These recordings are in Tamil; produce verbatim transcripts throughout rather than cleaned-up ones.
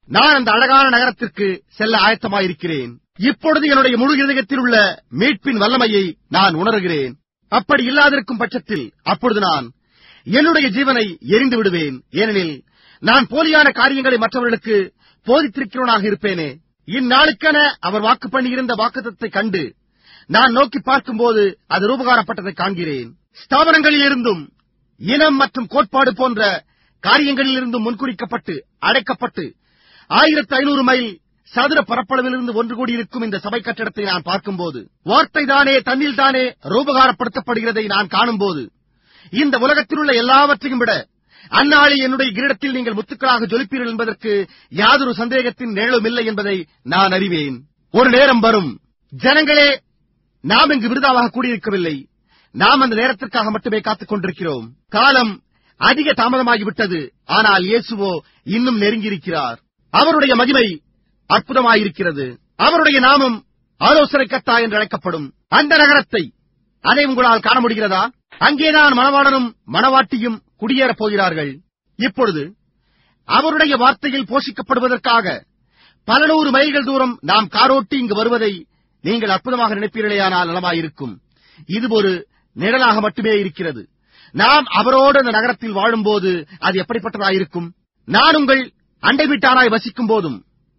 நான் அந்த அழகான நகரத்திற்கு செல்ல ஆயத்தமாயிருக்கிறேன். இப்பொழுது என்னுடைய முழு இதயத்தில் உள்ள மீட்பின் வல்லமையை நான் உணர்கிறேன். அப்படி இல்லாதிருக்கும் பட்சத்தில் அப்பொழுது நான் என்னுடைய ஜீவனை எரிந்து விடுவேன். ஏனெனில் நான் போலியான காரியங்களை மற்றவர்களுக்கு போதித்திருக்கிறவனாக இருப்பேனே. இந்நாளுக்கென அவர் வாக்கு பண்ணியிருந்த வாக்குத்தத்தை கண்டு நான் நோக்கி பார்க்கும்போது அது ரூபகாரப்பட்டதை காண்கிறேன். ஸ்தாபனங்களில் இருந்தும் இனம் மற்றும் கோட்பாடு போன்ற காரியங்களில் இருந்தும் முன்குறிக்கப்பட்டு அடைக்கப்பட்டு ஆயிரத்தி ஐநூறு மைல் சதுர பரப்பளவிலிருந்து ஒன்று கூடியிருக்கும் இந்த சபை கட்டடத்தை நான் பார்க்கும்போது, வார்த்தை தானே தன்னில் தானே ரூபகாரப்படுத்தப்படுகிறதை நான் காணும்போது, இந்த உலகத்தில் உள்ள எல்லாவற்றையும் விட அந்நாளில் என்னுடைய கிரீடத்தில் நீங்கள் முத்துக்களாக ஜொலிப்பீர்கள் என்பதற்கு யாதொரு சந்தேகத்தின் நிழலும் இல்லை என்பதை நான் அறிவேன். ஒரு நேரம் வரும், ஜனங்களே, நாம் இங்கு விருதாவாக கூடியிருக்கவில்லை. நாம் அந்த நேரத்திற்காக மட்டுமே காத்துக் கொண்டிருக்கிறோம். காலம் அதிக தாமதமாகிவிட்டது. ஆனால் இயேசுவோ இன்னும் நெருங்கியிருக்கிறார். அவருடைய மகிமை அற்புதமாயிருக்கிறது. அவருடைய நாமம் ஆலோசனை கர்த்தா என்று அழைக்கப்படும். அந்த நகரத்தை, அதை உங்களால் காண முடிகிறதா? அங்கேதான் மணவாளனும் மணவாட்டியும் குடியேறப் போகிறார்கள். இப்பொழுது அவருடைய வார்த்தையில் போஷிக்கப்படுவதற்காக பல நூறு மைல்கள் தூரம் நாம் காரோட்டி இங்கு வருவதை நீங்கள் அற்புதமாக நினைப்பீர்களேயானால் நலமாயிருக்கும். இது ஒரு நிழலாக மட்டுமே இருக்கிறது. நாம் அவரோடு அந்த நகரத்தில் வாழும்போது அது எப்படிப்பட்டதாயிருக்கும்? நான் உங்கள் அண்டை வீட்டாராய் வசிக்கும் போதும்,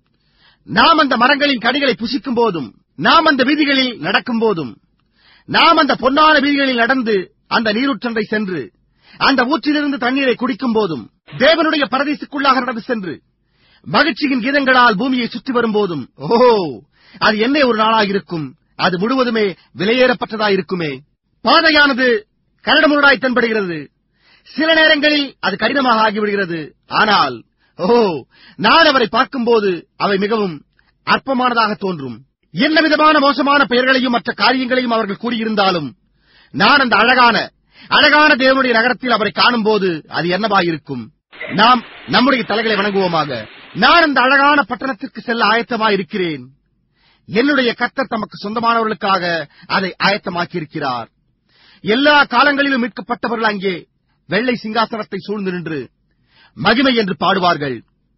நாம் அந்த மரங்களின் கனிகளை புசிக்கும் போதும், நாம் அந்த வீதிகளில் நடக்கும் போதும், நாம் அந்த பொன்னான வீதிகளில் நடந்து அந்த நீரூற்றண்டை சென்று அந்த ஊற்றிலிருந்து தண்ணீரை குடிக்கும் போதும், தேவனுடைய பரதீசுக்குள்ளாக நடந்து சென்று மகிழ்ச்சியின் கீதங்களால் பூமியை சுற்றி வரும் போதும், ஓஹோ, அது என்ன ஒரு நாளாயிருக்கும்! அது முழுவதுமே விலையேறப்பட்டதாயிருக்குமே. பாதையானது கரடுமுரடாய் தென்படுகிறது. சில நேரங்களில் அது கடினமாக ஆகிவிடுகிறது. ஆனால் ஓ, நான் அவரை பார்க்கும்போது அவை மிகவும் அற்பமானதாக தோன்றும். என்ன விதமான மோசமான பெயர்களையும் மற்ற காரியங்களையும் அவர்கள் கூறியிருந்தாலும், நான் அந்த அழகான அழகான தேவனுடைய நகரத்தில் அவரை காணும் போது அது என்னவாயிருக்கும்? நாம் நம்முடைய தலைகளை வணங்குவோமாக. நான் அந்த அழகான பட்டணத்திற்கு செல்ல ஆயத்தமாயிருக்கிறேன். என்னுடைய கர்த்தர் தமக்கு சொந்தமானவர்களுக்காக அதை ஆயத்தமாக்கியிருக்கிறார். எல்லா காலங்களிலும் மீட்கப்பட்டவர்கள் அங்கே வெள்ளை சிங்காசனத்தை சூழ்ந்து நின்று மகிமை என்று பாடுவார்கள்.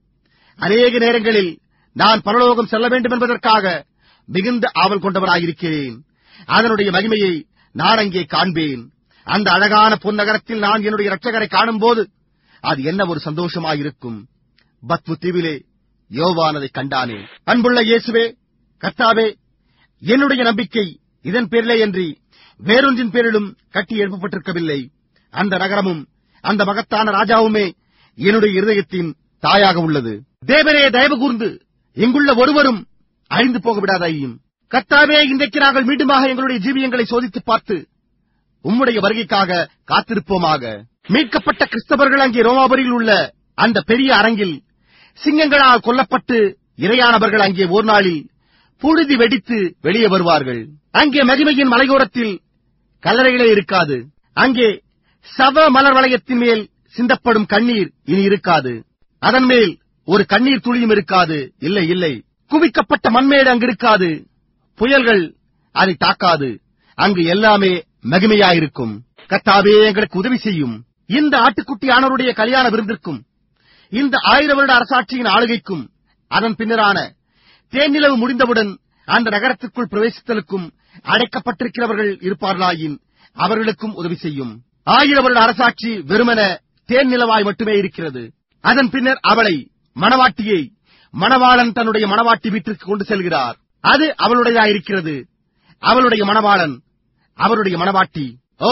அநேக நேரங்களில் நான் பரலோகம் செல்ல வேண்டும் என்பதற்காக மிகுந்த ஆவல் கொண்டவராயிருக்கிறேன். அதனுடைய மகிமையை நான் அங்கே காண்பேன். அந்த அழகான பொன்னகரத்தில் நான் என்னுடைய இரட்சகரை காணும் போது அது என்ன ஒரு சந்தோஷமாயிருக்கும்! பத்மு தீவிலே யோவானதை கண்டானே. அன்புள்ள இயேசுவே, கர்த்தாவே, என்னுடைய நம்பிக்கை இதன் பேரிலே என்று வேறொன்றின் பேரிலும் கட்டி எழுப்பப்பட்டிருக்கவில்லை. அந்த நகரமும் அந்த மகத்தான ராஜாவுமே என்னுடைய இருதயத்தின் தாயாக உள்ளது. தேவனே, தயவு கூர்ந்து இங்குள்ள ஒருவரும் அழிந்து போக விடாதையும். கர்த்தாவே, இன்றைக்கு நாங்கள் மீண்டுமாக எங்களுடைய ஜீவியங்களை சோதித்து பார்த்து உம்முடைய வருகைக்காக காத்திருப்போமாக. மீட்கப்பட்ட கிறிஸ்தவர்கள் அங்கே ரோமாபுரியில் உள்ள அந்த பெரிய அரங்கில் சிங்கங்களால் கொல்லப்பட்டு இரையானவர்கள் அங்கே ஒரு நாளில் புழுதி வெடித்து வெளியே வருவார்கள். அங்கே மகிமையின் மலையோரத்தில் கல்லறைகளே இருக்காது. அங்கே சவ மலர் வளையத்தின் மேல் சிந்தப்படும் கண்ணீர் இனி இருக்காது. அதன் மேல் ஒரு கண்ணீர் துளியும் இருக்காது. இல்லை, இல்லை, குவிக்கப்பட்ட மண்மேடு அங்கு இருக்காது. புயல்கள் அதை தாக்காது. அங்கு எல்லாமே மகிமையாயிருக்கும். கர்த்தாவே, எங்களுக்கு உதவி செய்யும். இந்த ஆட்டுக்குட்டி ஆனவருடைய கல்யாண விருந்திற்கும் இந்த ஆயிர வருட அரசாட்சியின் ஆளுகைக்கும் அதன் பின்னரான தேனிலவு முடிந்தவுடன் அந்த நகரத்திற்குள் பிரவேசித்தலுக்கும் அடைக்கப்பட்டிருக்கிறவர்கள் இருப்பார்களாயின் அவர்களுக்கும் உதவி செய்யும். ஆயிர வருட அரசாட்சி வெறுமன தேன் நிலவாய் மட்டுமே இருக்கிறது. அதன் பின்னர் அவளை, மணவாட்டியை, மணவாளன் தன்னுடைய மணவாட்டி வீட்டிற்கு கொண்டு செல்கிறார். அது அவளுடையதாயிருக்கிறது. அவளுடைய மணவாளன், அவருடைய மணவாட்டி. ஓ,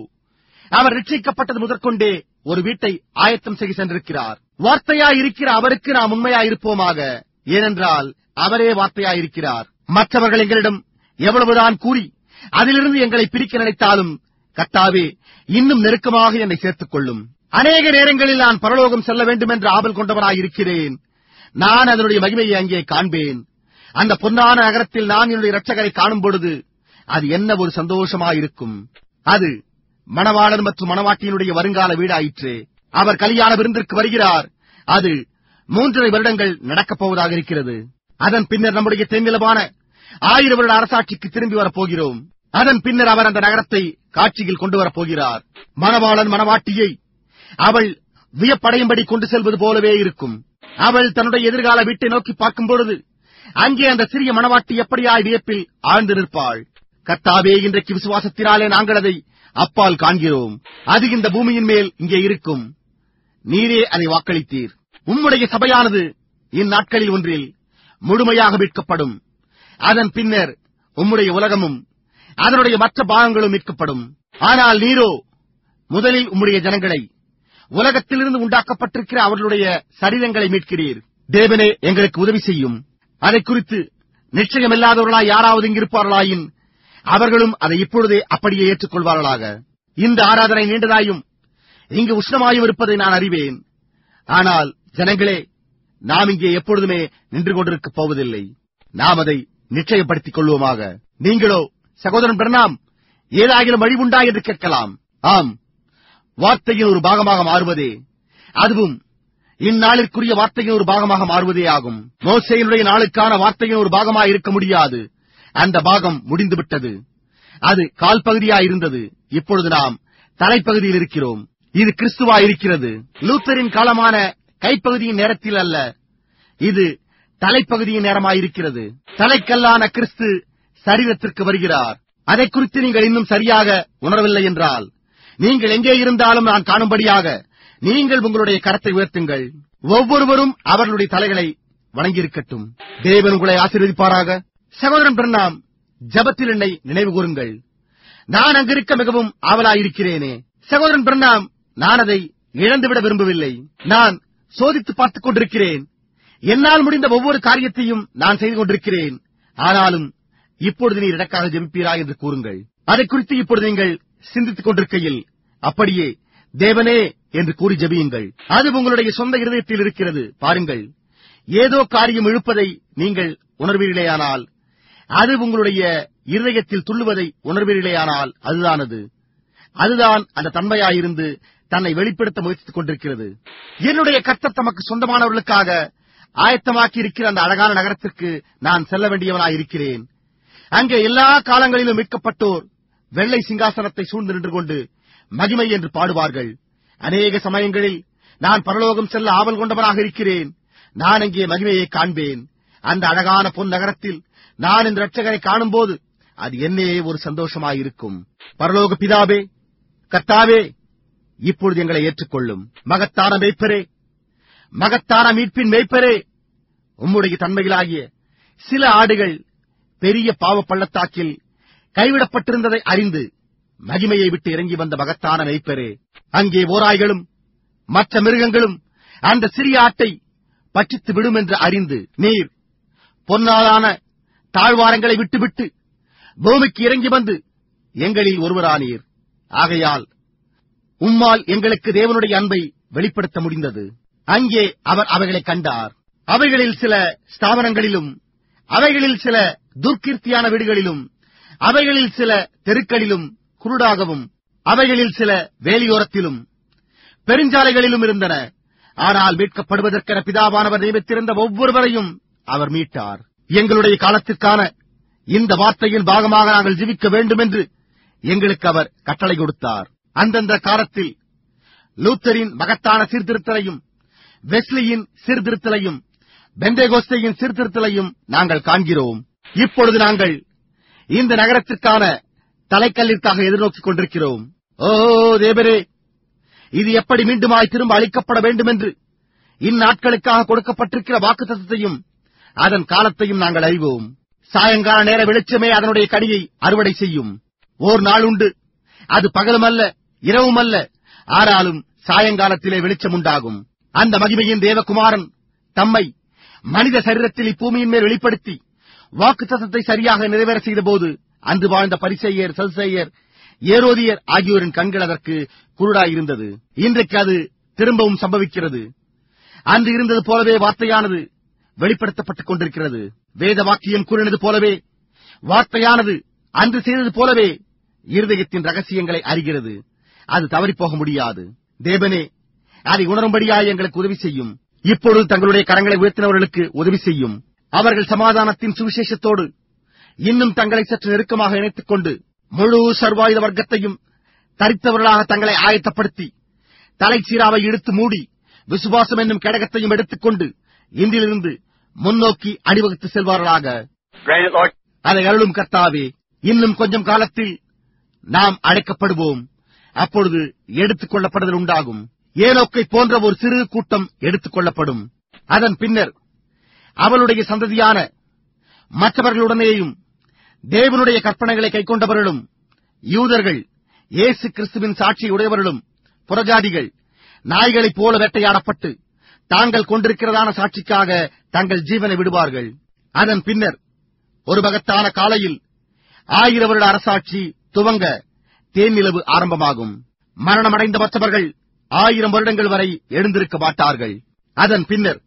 அவர் ரட்சிக்கப்பட்டது முதற்கொண்டே ஒரு வீட்டை ஆயத்தம் செய்ய சென்றிருக்கிறார். வார்த்தையாயிருக்கிற அவருக்கு நாம் உண்மையாயிருப்போமாக. ஏனென்றால் அவரே வார்த்தையாயிருக்கிறார். மற்றவர்கள் எங்களிடம் எவ்வளவுதான் கூறி அதிலிருந்து எங்களை பிரிக்க நினைத்தாலும் கர்த்தாவே, இன்னும் நெருக்கமாக என்னை சேர்த்துக் கொள்ளும். அநேக நேரங்களில் நான் பரலோகம் செல்ல வேண்டும் என்று ஆவல் கொண்டவராயிருக்கிறேன். நான் அதனுடைய மகிமையை அங்கே காண்பேன். அந்த பொன்னான நகரத்தில் நான் என்னுடைய இரட்சகரை காணும் பொழுது அது என்ன ஒரு சந்தோஷமாயிருக்கும்! அது மணவாளன் மற்றும் மணவாட்டியினுடைய வருங்கால வீடாயிற்றே. அவர் கல்யாண விருந்திற்கு வருகிறார். அது மூன்றரை வருடங்கள் நடக்கப் போவதாக இருக்கிறது. அதன் பின்னர் நம்முடைய தென்னிலவான ஆயிர வருட அரசாட்சிக்கு திரும்பி வரப்போகிறோம். அதன் பின்னர் அவர் அந்த நகரத்தை காட்சியில் கொண்டு வரப் போகிறார். மணவாளன் மணவாட்டியை அவள் வியப்படையும்படி கொண்டு செல்வது போலவே இருக்கும். அவள் தன்னுடைய எதிர்கால வீட்டை நோக்கி பார்க்கும் பொழுது அங்கே அந்த சிறிய மணவாட்டி எப்படியாய் வியப்பில் ஆழ்ந்து நிற்பாள். கர்த்தாவே, இன்றைக்கு விசுவாசத்தினாலே நாங்கள் அதை அப்பால் காண்கிறோம். அது இந்த பூமியின் மேல் இங்கே இருக்கும். நீரே அதை வாக்களித்தீர். உம்முடைய சபையானது இந்நாட்களில் ஒன்றில் முழுமையாக மீட்கப்படும். அதன் பின்னர் உம்முடைய உலகமும் அதனுடைய மற்ற பாகங்களும் மீட்கப்படும். ஆனால் நீரோ முதலில் உம்முடைய ஜனங்களை, உலகத்திலிருந்து உண்டாக்கப்பட்டிருக்கிற அவர்களுடைய சரீரங்களை மீட்கிறீர். தேவனே, எங்களுக்கு உதவி செய்யும். அதை குறித்து நிச்சயமில்லாதவர்களாய் யாராவது இங்கிருப்பார்களாயின் அவர்களும் அதை இப்பொழுதே அப்படியே ஏற்றுக்கொள்வார்களாக. இந்த ஆராதனை நீண்டதாயும் இங்கு உஷ்ணமாயும் இருப்பதை நான் அறிவேன். ஆனால் ஜனங்களே, நாம் இங்கே எப்பொழுதுமே நின்று கொண்டிருக்கப் போவதில்லை. நாம் அதை நிச்சயப்படுத்திக் கொள்வோமாக. நீங்களோ, சகோதரன் பிரணாம், ஏதாகிலும் வழி உண்டா என்று கேட்கலாம். ஆம், வார்த்தையின் ஒரு பாகமாக மாறுவதே, அதுவும் இந்நாளிற்குரிய வார்த்தையின் ஒரு பாகமாக மாறுவதே ஆகும். மோசேயினுடைய நாளுக்கான வார்த்தையின் ஒரு பாகமாக இருக்க முடியாது. அந்த பாகம் முடிந்துவிட்டது. அது கால் பகுதியாயிருந்தது. இப்பொழுது நாம் தலைப்பகுதியில் இருக்கிறோம். இது கிறிஸ்துவா இருக்கிறது. லூத்தரின் காலமான கைப்பகுதியின் நேரத்தில் அல்ல, இது தலைப்பகுதியின் நேரமாயிருக்கிறது. தலைக்கல்லான கிறிஸ்து சரீரத்திற்கு வருகிறார். அதை குறித்து நீங்கள் இன்னும் சரியாக உணரவில்லை என்றால், நீங்கள் எங்கே இருந்தாலும் நான் காணும்படியாக நீங்கள் உங்களுடைய கரத்தை உயர்த்துங்கள். ஒவ்வொருவரும் அவர்களுடைய தலைகளை வணங்கியிருக்கட்டும். தேவன் உங்களை ஆசீர்வதிப்பாராக. சகோதரன் பிரணாம், ஜபத்தில் என்னை நினைவு கூறுங்கள். நான் அங்கிருக்க மிகவும் ஆவலாயிருக்கிறேனே. சகோதரன் பிரணாம், நான் அதை இழந்துவிட விரும்பவில்லை. நான் சோதித்து பார்த்துக் கொண்டிருக்கிறேன். என்னால் முடிந்த ஒவ்வொரு காரியத்தையும் நான் செய்து கொண்டிருக்கிறேன். ஆனாலும் இப்பொழுது நீர் எனக்காக ஜெபிப்பீரா என்று கூறுங்கள். அதை குறித்து இப்பொழுது நீங்கள் சிந்தித்துக் கொண்டிருக்கையில் அப்படியே தேவனே என்று கூறி ஜெபியுங்கள். அது உங்களுடைய சொந்த இருதயத்தில் இருக்கிறது. பாருங்கள், ஏதோ காரியம் இழுப்பதை நீங்கள் உணர்வீர்களேயானால், அது உங்களுடைய இருதயத்தில் துள்ளுவதை உணர்வீர்களேயானால், அதுதான் அது. அதுதான் அந்த தன்மையாயிருந்து தன்னை வெளிப்படுத்த முயற்சித்துக் கொண்டிருக்கிறது. என்னுடைய கர்த்தர் தமக்கு சொந்தமானவர்களுக்காக ஆயத்தமாக்கி இருக்கிற அந்த அழகான நகரத்திற்கு நான் செல்ல வேண்டியவனாய் இருக்கிறேன். அங்கே எல்லா காலங்களிலும் மீட்கப்பட்டோர் வெள்ளை சிங்காசனத்தை சூழ்ந்து நின்று கொண்டு மகிமை என்று பாடுவார்கள். அநேக சமயங்களில் நான் பரலோகம் செல்ல ஆவல் கொண்டவனாக இருக்கிறேன். நான் அங்கே மகிமையை காண்பேன். அந்த அழகான பொன் நகரத்தில் நான் இந்த இரட்சகரை காணும் போது அது என்னே ஒரு சந்தோஷமாயிருக்கும். பரலோக பிதாவே, கர்த்தாவே, இப்பொழுது எங்களை ஏற்றுக்கொள்ளும். மகத்தான மேய்ப்பரே, மகத்தான மீட்பின் மேய்ப்பரே, உம்முடைய தன்மைகளாகிய சில ஆடுகள் பெரிய பாவ பள்ளத்தாக்கில் கைவிடப்பட்டிருந்ததை அறிந்து மகிமையை விட்டு இறங்கி வந்த மகத்தான மேய்ப்பரே, அங்கே ஓராய்களும் மற்ற மிருகங்களும் அந்த சிறிய ஆட்டை பற்றித்து விடும் என்று அறிந்து நீர் பொன்னாலான தாழ்வாரங்களை விட்டுவிட்டு பூமிக்கு இறங்கி வந்து எங்களில் ஒருவரானீர். ஆகையால் உம்மால் எங்களுக்கு தேவனுடைய அன்பை வெளிப்படுத்த முடிந்தது. அங்கே அவர் அவைகளை கண்டார். அவைகளில் சில ஸ்தாபனங்களிலும், அவைகளில் சில துர்க்கீர்த்தியான வீடுகளிலும், அவைகளில் சில தெருக்களிலும் குருடாகவும், அவைகளில் சில வேலியோரத்திலும் பெருஞ்சாலைகளிலும் இருந்தன. ஆனால் மீட்கப்படுவதற்கென பிதாவானவர் நியமித்திருந்த ஒவ்வொருவரையும் அவர் மீட்டார். எங்களுடைய காலத்திற்கான இந்த வார்த்தையின் பாகமாக நாங்கள் ஜீவிக்க வேண்டும் என்று எங்களுக்கு அவர் கட்டளை கொடுத்தார். அந்தந்த காலத்தில் லூத்தரின் மகத்தான சீர்திருத்தலையும், வெஸ்லியின் சீர்திருத்தலையும், பெந்தேகோஸ்தேயின் சீர்திருத்தலையும் நாங்கள் காண்கிறோம். இப்பொழுது நாங்கள் இந்த நகரத்திற்கான தலைக்கல்லிற்காக எதிர்நோக்கிக் கொண்டிருக்கிறோம். ஓ தேவரே, இது எப்படி மீண்டுமாய் திரும்ப அளிக்கப்பட வேண்டும் என்று இந்நாட்களுக்காக கொடுக்கப்பட்டிருக்கிற வாக்குத்தத்தத்தையும் அதன் காலத்தையும் நாங்கள் அறிவோம். சாயங்கால நேர வெளிச்சமே அதனுடைய கனியை அறுவடை செய்யும். ஓர் நாள் உண்டு, அது பகலும் அல்ல இரவும் அல்ல, ஆனாலும் சாயங்காலத்திலே வெளிச்சம் உண்டாகும். அந்த மகிமையின் தேவகுமாரன் தம்மை மனித சரீரத்தில் இப்பூமியின் மேல் வெளிப்படுத்தி வாக்குத்தத்தத்தை சரியாக நிறைவேற செய்த போது அன்று வாழ்ந்த பரிசேயர், சதுசேயர், ஏரோதியர் ஆகியோரின் கண்கள் அதற்கு குருடாயிருந்தது. இன்றைக்கு அது திரும்பவும் சம்பவிக்கிறது. அன்று இருந்தது போலவே வார்த்தையானது வெளிப்படுத்தப்பட்டுக் கொண்டிருக்கிறது. வேத வாக்கியம் கூறினது போலவே வார்த்தையானது அன்று செய்தது போலவே இருதயத்தின் ரகசியங்களை அறிகிறது. அது தவறிப்போக முடியாது. தேவனே, அதை உணரும்படியாய் எங்களுக்கு உதவி செய்யும். இப்பொழுது தங்களுடைய கரங்களை உயர்த்தினவர்களுக்கு உதவி செய்யும். அவர்கள் சமாதானத்தின் சுவிசேஷத்தோடு இன்னும் தங்களை சற்று நெருக்கமாக இணைத்துக் கொண்டு முழு சர்வாயுத வர்க்கத்தையும் தரித்தவர்களாக தங்களை ஆயத்தப்படுத்தி தலைச்சீராவை இழுத்து மூடி விசுவாசம் என்னும் கேடகத்தையும் எடுத்துக்கொண்டு இன்றிலிருந்து முன்னோக்கி அணிவகுத்து செல்வார்களாக. Grant it, Lord. அதை அருளும் கர்த்தாவே. இன்னும் கொஞ்சம் காலத்தில் நாம் அழைக்கப்படுவோம். அப்பொழுது எடுத்துக் கொள்ளப்படுதல் உண்டாகும். ஏனோக்கை போன்ற ஒரு சிறு கூட்டம் எடுத்துக் கொள்ளப்படும். அதன் பின்னர் அவளுடைய சந்ததியான மற்றவர்களுடனேயும் தேவனுடைய கற்பனைகளை கைக்கொண்டவர்களும் யூதர்கள், இயேசு கிறிஸ்துவின் சாட்சியை உடையவர்களும் புறஜாதிகள் நாய்களைப் போல வேட்டையாடப்பட்டு தாங்கள் கொண்டிருக்கிறதான சாட்சிக்காக தங்கள் ஜீவனை விடுவார்கள். அதன் பின்னர் ஒரு மகத்தான காலையில் ஆயிர வருட அரசாட்சி துவங்க தேன்நிலவு ஆரம்பமாகும். மரணமடைந்த மற்றவர்கள் ஆயிரம் வருடங்கள் வரை எழுந்திருக்க மாட்டார்கள். அதன் பின்னர்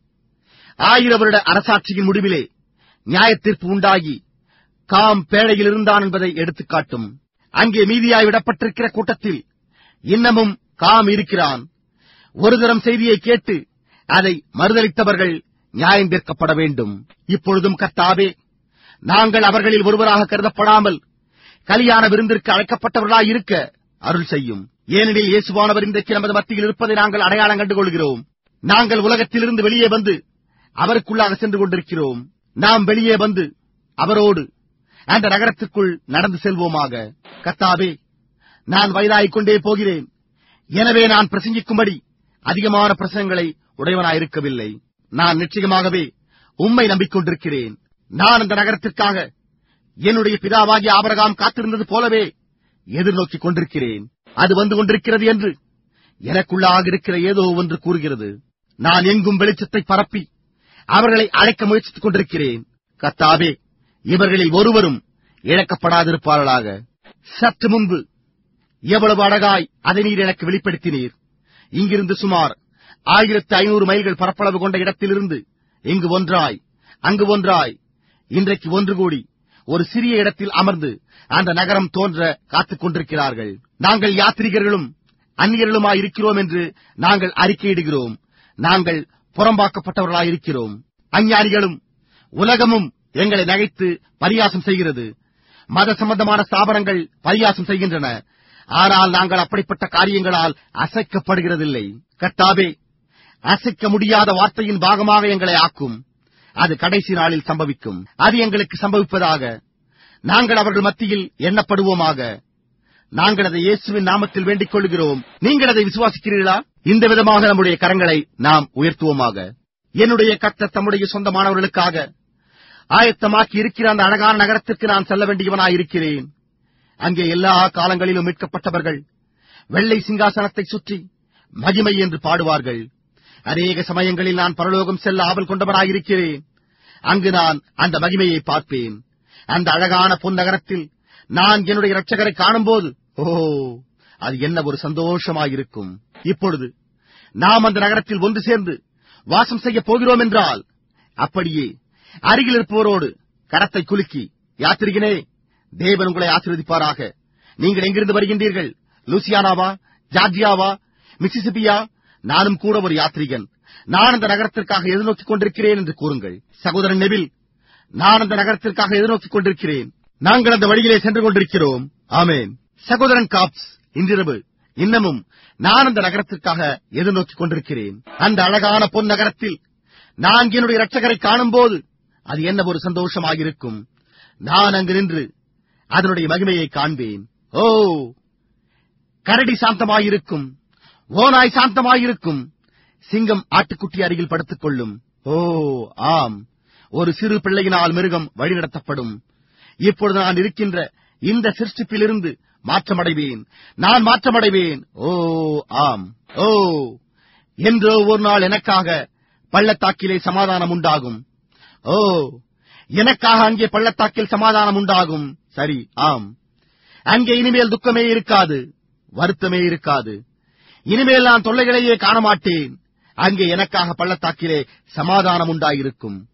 ஆயிர வருட அரசாட்சியின் முடிவிலே நியாயத்தீர்ப்பு உண்டாகி காம் பேழையில் இருந்தான் என்பதை எடுத்துக் காட்டும். அங்கே மீதியாய் விடப்பட்டிருக்கிற கூட்டத்தில் இன்னமும் காம் இருக்கிறான். ஒரு தரம் செய்தியை கேட்டு அதை மறுதலித்தவர்கள் நியாயம் தீர்க்கப்பட வேண்டும். இப்பொழுதும் கர்த்தாவே, நாங்கள் அவர்களில் ஒருவராக கருதப்படாமல் கலியாண விருந்திற்கு அழைக்கப்பட்டவர்களாய் இருக்க அருள் செய்யும். ஏனெனில் இயேசுவானவர் இன்றைக்கு நமது மத்தியில் இருப்பதை நாங்கள் அடையாளம் கண்டுகொள்கிறோம். நாங்கள் உலகத்திலிருந்து வெளியே வந்து அவருக்குள்ளாக சென்று கொண்டிருக்கிறோம். நாம் வெளியே வந்து அவரோடு அந்த நகரத்திற்குள் நடந்து செல்வோமாக. கர்த்தாவே, நான் வயதாகிக் கொண்டே போகிறேன். எனவே நான் பிரசங்கிக்கும்படி அதிகமான பிரசங்களை உடையவனாயிருக்கவில்லை. நான் நிச்சயமாகவே உம்மை நம்பிக்கொண்டிருக்கிறேன். நான் அந்த நகரத்திற்காக என்னுடைய பிதாவாகிய ஆபிரகாம் காத்திருந்தது போலவே எதிர்நோக்கிக் கொண்டிருக்கிறேன். அது வந்து கொண்டிருக்கிறது என்று எனக்குள்ளாக இருக்கிற ஏதோ ஒன்று கூறுகிறது. நான் எங்கும் வெளிச்சத்தை பரப்பி அவர்களை அழைக்க முயற்சித்துக் கொண்டிருக்கிறேன். கர்த்தாவே, இவர்களில் ஒருவரும் இழக்கப்படாதிருப்பார்களாக. சற்று முன்பு எவ்வளவு அழகாய் அதை நீர் எனக்கு வெளிப்படுத்தினீர். இங்கிருந்து சுமார் ஆயிரத்தி ஐநூறு மைல்கள் பரப்பளவு கொண்ட இடத்திலிருந்து இங்கு ஒன்றாய் அங்கு ஒன்றாய் இன்றைக்கு ஒன்று கூடி ஒரு சிறிய இடத்தில் அமர்ந்து அந்த நகரம் தோன்ற காத்துக் கொண்டிருக்கிறார்கள். நாங்கள் யாத்ரீகர்களும் அந்நியர்களுமாய் இருக்கிறோம் என்று நாங்கள் அறிக்கையிடுகிறோம். நாங்கள் புறம்பாக்கப்பட்டவர்களாய் இருக்கிறோம். அஞ்ஞானிகளும் உலகமும் எங்களை நகைத்து பரியாசம் செய்கிறது. மத சம்பந்தமான ஸ்தாபனங்கள் பரியாசம் செய்கின்றன. ஆனால் நாங்கள் அப்படிப்பட்ட காரியங்களால் அசைக்கப்படுகிறதில்லை. கர்த்தாவே, அசைக்க முடியாத வார்த்தையின் பாகமாக எங்களை ஆக்கும். அது கடைசி நாளில் சம்பவிக்கும். அது எங்களுக்கு சம்பவிப்பதாக. நாங்கள் அவர்கள் மத்தியில் எண்ணப்படுவோமாக. நாங்கள் அதை இயேசுவின் நாமத்தில் வேண்டிக் கொள்கிறோம். நீங்கள் அதை விசுவாசிக்கிறீர்களா? இந்த விதமாக நம்முடைய கரங்களை நாம் உயர்த்துவோமாக. என்னுடைய கர்த்தர் தம்முடைய சொந்தமானவர்களுக்காக ஆயத்தமாக்கி இருக்கிற அந்த அழகான நகரத்திற்கு நான் செல்ல வேண்டியவனாய் இருக்கிறேன். அங்கே எல்லா காலங்களிலும் மீட்கப்பட்டவர்கள் வெள்ளை சிங்காசனத்தை சுற்றி மகிமை என்று பாடுவார்கள். அநேக சமயங்களில் நான் பரலோகம் செல்ல ஆவல் கொண்டவனாயிருக்கிறேன். அங்கு நான் அந்த மகிமையை பார்ப்பேன். அந்த அழகான பொன் நகரத்தில் நான் என்னுடைய இரட்சகரை காணும்போது, ஓ, அது என்ன ஒரு சந்தோஷமாயிருக்கும். இப்பொழுது நாம் அந்த நகரத்தில் ஒன்று சேர்ந்து வாசம் செய்ய போகிறோம் என்றால், அப்படியே அருகில் இருப்பவரோடு கரத்தை குலுக்கி, யாத்திரிகனே, தேவன் உங்களை ஆசீர்வதிப்பாராக. நீங்கள் எங்கிருந்து வருகின்றீர்கள்? லூசியானாவா, ஜார்ஜியாவா, மிசிசிபியா? நானும் கூட ஒரு யாத்ரீகன். நான் அந்த நகரத்திற்காக எதிர்நோக்கிக் கொண்டிருக்கிறேன் என்று கூறுங்கள். சகோதரன் நெவில், நான் அந்த நகரத்திற்காக எதிர்நோக்கிக் கொண்டிருக்கிறேன். நாங்கள் அந்த வழியிலே சென்று கொண்டிருக்கிறோம். ஆமேன். சகோதரன் காப்ஸ், இன்றிரவு இன்னமும் நான் அந்த நகரத்திற்காக எதிர்நோக்கிக் கொண்டிருக்கிறேன். அந்த அழகான பொன் நகரத்தில் நான் என்னுடைய இரட்சகரை காணும்போது அது என்ன ஒரு சந்தோஷமாயிருக்கும். நான் அங்கு நின்று அதனுடைய மகிமையை காண்பேன். ஓ, கரடி சாந்தமாயிருக்கும், ஓநாய் சாந்தமாயிருக்கும், சிங்கம் ஆட்டுக்குட்டி அருகில் படுத்துக் கொள்ளும். ஓ ஆம், ஒரு சிறு பிள்ளையினால் மிருகம் வழிநடத்தப்படும். இப்பொழுது நான் இருக்கின்ற இந்த சிருஷ்டிப்பிலிருந்து மாற்றமடைவேன். நான் மாற்றமடைவேன். ஓ ஆம், ஓ, என்றோ ஒரு நாள் எனக்காக பள்ளத்தாக்கிலே சமாதானம் உண்டாகும். ஓ, எனக்காக அங்கே பள்ளத்தாக்கில் சமாதானம் உண்டாகும். சரி, ஆம், அங்கே இனிமேல் துக்கமே இருக்காது, வருத்தமே இருக்காது. இனிமேல் நான் தொல்லைகளையே காண மாட்டேன். அங்கே எனக்காக பள்ளத்தாக்கிலே சமாதானம் உண்டாயிருக்கும்.